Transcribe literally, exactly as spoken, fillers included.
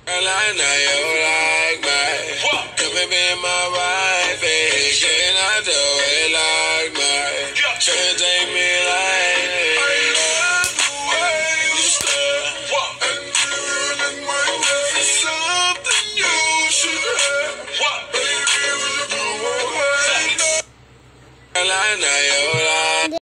Girl, I know you like me. Come and be my wife. Getting out the way like me.